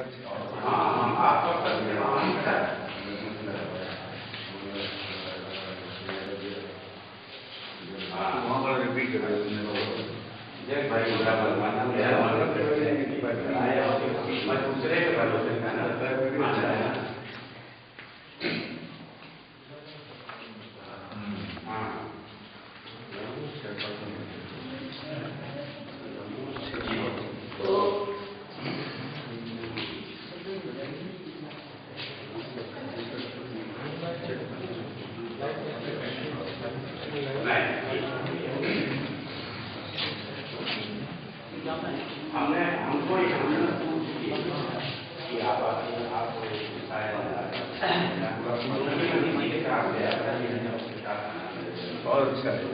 बहुत अच्छा है।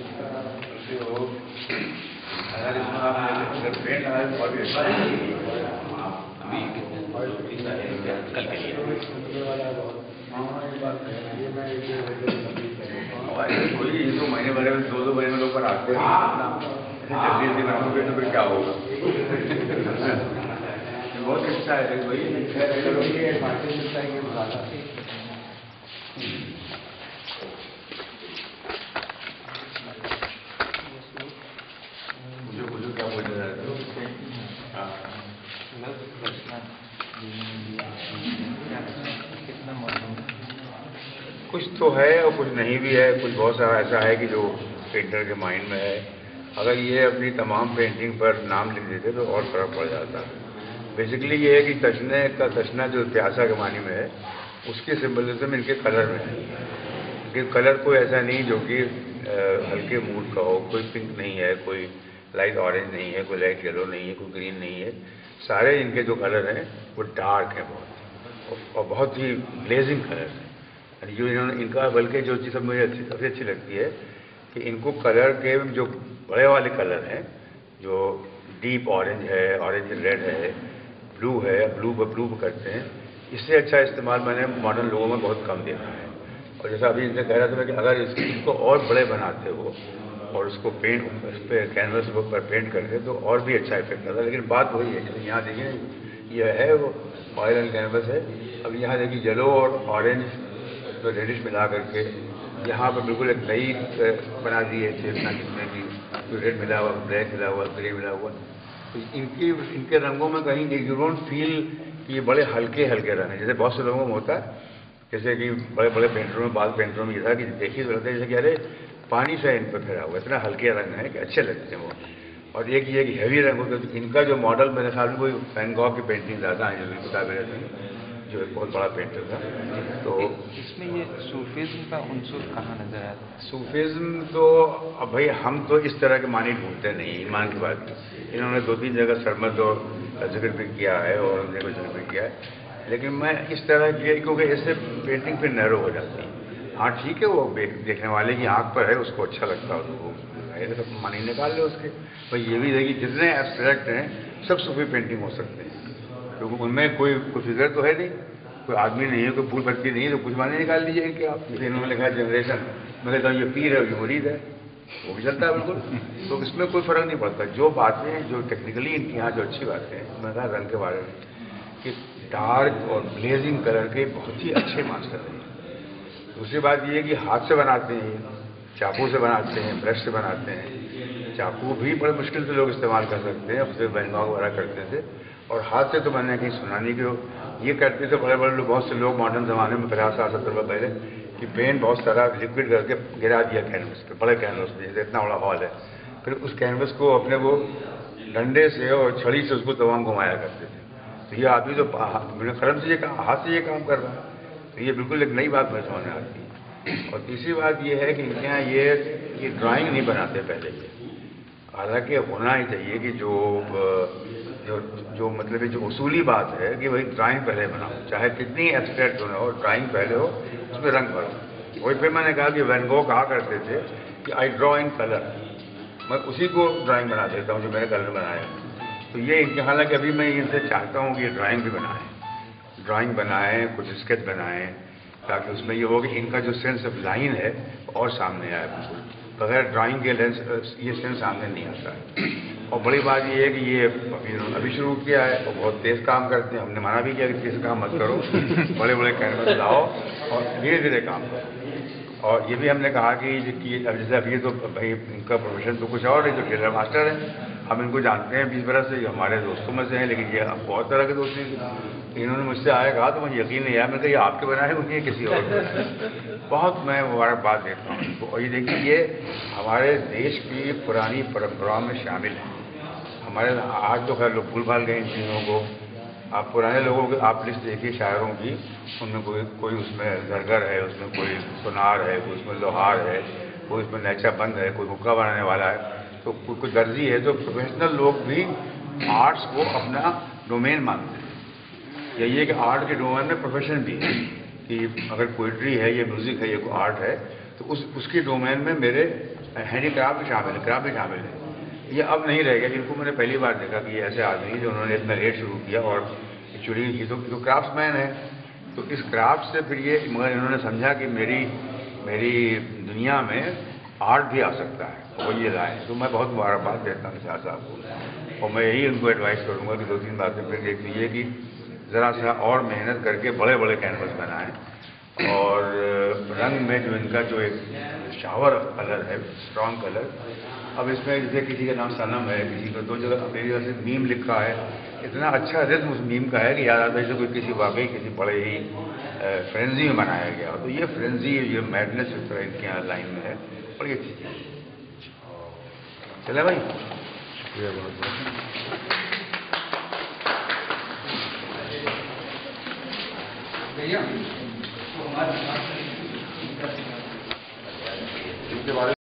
अगर इसमें आपने पेंट आया तो बहुत अच्छा है। कल के लिए कोई ये तो महीने भरे में दो महीने में लोग पर आते हैं, जल्दी जल्दी बनाओगे तो फिर क्या होगा। बहुत अच्छा है वही एडवांटेज मिलता है कि ज़्यादा मुझे क्या बोल रहा है कुछ तो है और कुछ नहीं भी है। कुछ बहुत सारा ऐसा है कि जो पेंटर के माइंड में है। अगर ये अपनी तमाम पेंटिंग पर नाम लिख देते तो और फर्क पड़ जाता। बेसिकली ये है कि तशने का तशना जो प्यासा के मानी में है, उसकी सिंबलिज्म इनके कलर में है। इनके कलर कोई ऐसा नहीं जो कि हल्के मूड का हो। कोई पिंक नहीं है, कोई लाइट ऑरेंज नहीं है, कोई लाइट येलो नहीं है, कोई ग्रीन नहीं है। सारे इनके जो कलर हैं वो डार्क हैं बहुत, और बहुत ही ब्लेजिंग कलर हैं। जो इन्होंने इनका बल्कि जो चीज़ मुझे सबसे अच्छी लगती है कि इनको कलर के जो बड़े वाले कलर हैं, जो डीप ऑरेंज है, ऑरेंज रेड है, ब्लू है, ब्लू करते हैं, इससे अच्छा इस्तेमाल मैंने मॉडर्न लोगों में बहुत कम देखा है। और जैसा अभी इनसे कह रहा था मैं कि अगर इसको और बड़े बनाते हो और उसको पेंट इस पर कैनवस पर पेंट करते तो और भी अच्छा इफेक्ट आता। लेकिन बात वही है, जैसे यहाँ देखिए ये है वो ऑयल एंड कैनवस है। अब यहाँ देखिए येलो और ऑरेंज तो रेडिश मिला करके यहाँ पर बिल्कुल एक नई बना दी है चेतना, जिसमें कि रेड मिला हुआ, ब्लैक मिला हुआ, ग्रे मिला हुआ। तो इनके रंगों में कहीं यू डोंट फील कि ये बड़े हल्के हल्के रंग हैं, जैसे बहुत से लोगों में होता है। जैसे कि बड़े बड़े पेंटरों में, बाद पेंटरों में ये था कि देखिए तो लगता है जैसे कि अरे पानी से इन पर फिरा हुआ, इतना हल्के रंग है कि अच्छे लगते हैं वो। और एक ये कि हैवी रंग होता है। तो इनका जो मॉडल मेरे ख्याल में कोई वैन गॉग की पेंटिंग ज़्यादा है, जो किताबें रहती हैं, जो एक बहुत बड़ा पेंटर था। तो इसमें ये सूफीज़्म का उनसुर कहाँ नजर आता है? सूफीज़्म तो अब भाई हम तो इस तरह के मानी ढूंढते नहीं, ईमान की बात है। इन्होंने 2-3 जगह सरमद और जिक्र भी किया है और उन्होंने कुछ जिक्र भी किया है, लेकिन मैं इस तरह की, क्योंकि इससे पेंटिंग फिर नैरो हो जाती है। हाँ ठीक है, वो देखने वाले की आंख पर है, उसको अच्छा लगता है तो वो सब मानी निकाल ले उसके। भाई ये भी देखिए जितने एब्स्ट्रैक्ट हैं सब सूफी पेंटिंग हो सकते हैं, क्योंकि उनमें कोई फिगर तो है नहीं, कोई आदमी नहीं है, कोई फूल पत्ती नहीं है, तो कुछ माने निकाल लीजिए इनके आप। जैसे इन्होंने लिखा जनरेशन, मैं कहता हूँ ये पीर है, ये मुरीद है, वो भी चलता है बिल्कुल। तो इसमें कोई फ़र्क नहीं पड़ता। जो बातें जो टेक्निकली इनकी यहाँ जो अच्छी बातें हैं, मैं कहा रंग के बारे में कि डार्क और ब्लेजिंग कलर के बहुत ही अच्छे मास्टर हैं। दूसरी बात ये है कि हाथ से बनाते हैं, चाकू से बनाते हैं, ब्रश से बनाते हैं। चाकू भी बड़े मुश्किल से लोग इस्तेमाल कर सकते हैं, उससे वैन गॉग वगैरह करते थे। और हाथ से तो मैंने कहीं सुना नहीं कि ये करते थे बड़े बड़े लोग। बहुत से लोग मॉडर्न ज़माने में 50-60 साल पहले कि पेंट बहुत सारा लिक्विड करके गिरा दिया कैनवस पे, बड़े कैनवस पे, जैसे इतना बड़ा हॉल है, फिर उस कैनवस को अपने वो डंडे से और छड़ी से उसको तमाम घुमाया करते थे। तो ये आदमी तो कलम से ये हाथ से ये काम कर रहा है, तो ये बिल्कुल एक नई बात मेरे समझ में आती है। और तीसरी बात ये है कि इनके यहाँ ये ड्राइंग नहीं बनाते पहले ये, हालांकि होना ही चाहिए कि जो मतलब जो उसूली बात है कि भाई ड्राइंग पहले बनाओ, चाहे कितनी एब्स्ट्रैक्ट हो, ड्राइंग पहले हो, उसमें रंग भरो। वही फिर मैंने कहा कि वैन गॉग कहा करते थे कि आई ड्रॉ इन कलर, मैं उसी को ड्राइंग बना देता हूँ जो मैंने कलर बनाया। तो ये इनके, हालांकि अभी मैं इनसे चाहता हूँ कि ये ड्राइंग भी बनाएं, कुछ स्केच बनाएं, ताकि उसमें ये हो कि इनका जो सेंस ऑफ लाइन है और सामने आए बिल्कुल। बगैर ड्राइंग के लेंस ये सेंस सामने नहीं आता है। और बड़ी बात ये है कि ये अभी शुरू किया है और बहुत तेज़ काम करते हैं। हमने मना भी किया कि तेज़ काम मत करो, बड़े बड़े कैनवस लाओ और धीरे धीरे काम करो। और ये भी हमने कहा कि अब जैसे अभी तो भाई इनका प्रोफेशन तो कुछ और है, तो टेलर मास्टर है, हम इनको जानते हैं 20 बरस से, हमारे दोस्तों में से हैं, लेकिन ये अब बहुत तरह के दोस्ती। इन्होंने मुझसे आया कहा तो मुझे यकीन नहीं आया, मैं कहा ये आपके बनाए हुए हैं किसी और के। बहुत मैं मुबारकबाद देता हूँ इनको। और ये देखिए ये हमारे देश की पुरानी परंपराओं में शामिल है। हमारे आज तो खैर लोग भूल भाल गए इन चीज़ों को। आप पुराने लोगों की आप लिस्ट देखिए शायरों की, उनमें कोई उसमें जरगर है, उसमें कोई सुनार है, कोई उसमें लोहार है, कोई उसमें नैचा बंद है, कोई हुक्का बनाने वाला है, तो कोई दर्जी है। तो प्रोफेशनल लोग भी आर्ट्स को अपना डोमेन मानते हैं। यही है कि आर्ट के डोमेन में प्रोफेशन भी है कि अगर पोइट्री है, ये म्यूज़िक है, ये कोई आर्ट है, तो उसकी डोमेन में मेरे हैंडी क्राफ्ट भी शामिल है, क्राफ्ट भी शामिल है। ये अब नहीं रहेगा। इनको मैंने पहली बार देखा कि ये ऐसे आदमी जो उन्होंने इतना लेट शुरू किया, और एक्चुअली ये तो क्राफ्ट्समैन है। तो इस क्राफ्ट से फिर ये मगर इन्होंने समझा कि मेरी दुनिया में आर्ट भी आ सकता है, वो ये लाए। तो मैं बहुत मुबारकबाद देता हूँ शाह साहब को, और मैं यही उनको एडवाइस करूँगा कि 2-3 बातें फिर देख लीजिए कि ज़रा सा और मेहनत करके बड़े बड़े कैनवस बनाएं। और रंग में जो इनका जो एक शावर कलर है, स्ट्रॉन्ग कलर, अब इसमें जैसे किसी का नाम सनम है, किसी को 2 जगह मेरी वजह से मीम लिखा है, इतना अच्छा रिज्म उस मीम का है कि याद आता है जैसे कोई किसी वाकई किसी बड़े ही फ्रेंजी में बनाया गया। तो ये फ्रेंजी, ये मैडनेस इस तरह इनके यहाँ लाइन में है, बड़ी अच्छी चीज़। चले भाई, शुक्रिया बहुत बहुत।